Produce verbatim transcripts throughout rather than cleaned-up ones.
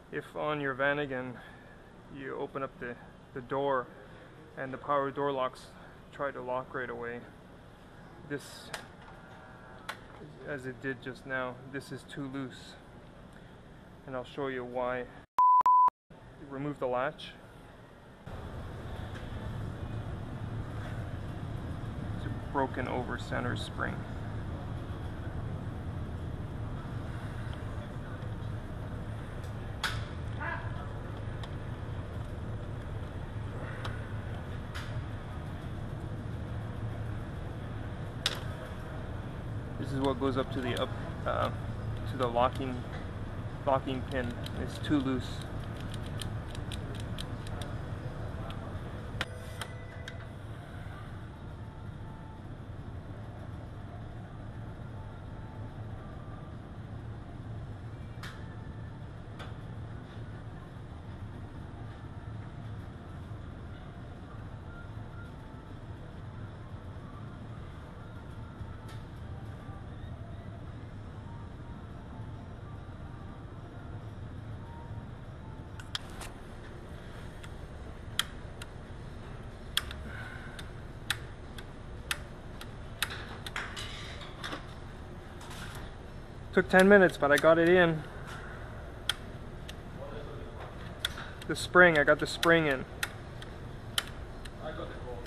if on your Vanagon you open up the, the door and the power door locks try to lock right away, this, as it did just now, this is too loose, and I'll show you why. Remove the latch. It's a broken over center spring. This is what goes up to the up uh, to the locking locking pin. It's too loose. Took ten minutes, but I got it in. The spring, I got the spring in. I got the balls.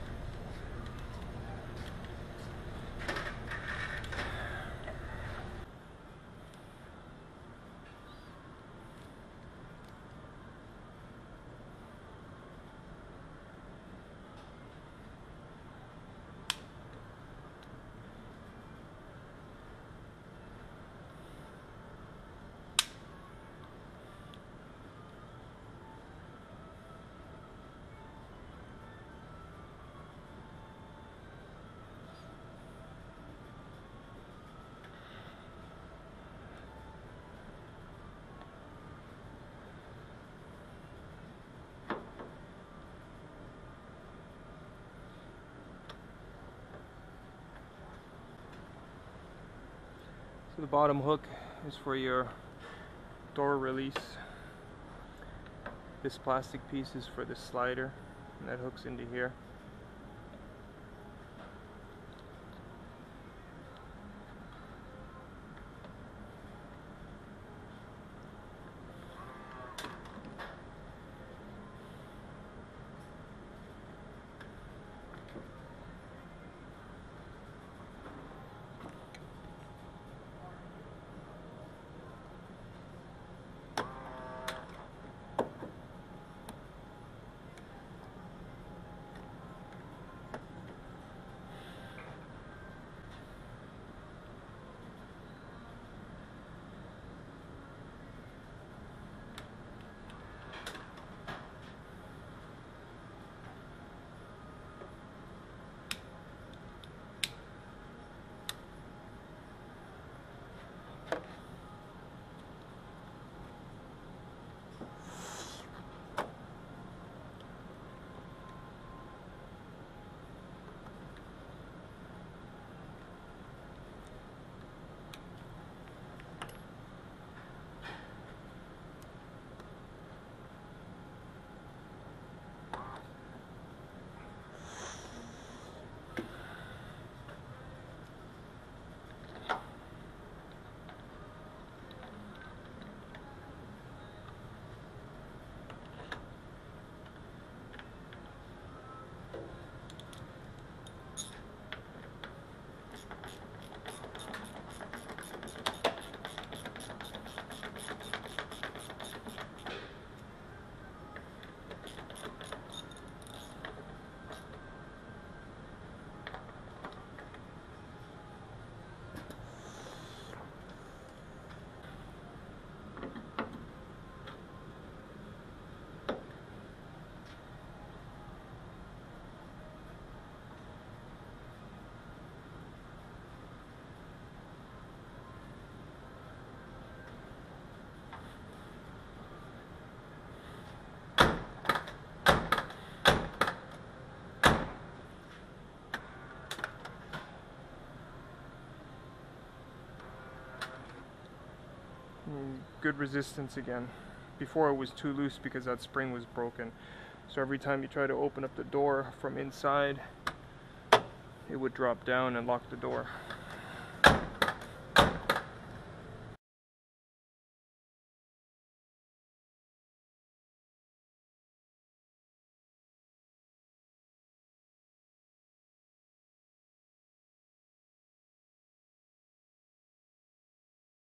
So the bottom hook is for your door release. This plastic piece is for the slider, and that hooks into here. Good resistance again. before it was too loose because that spring was broken. So every time you try to open up the door from inside, it would drop down and lock the door.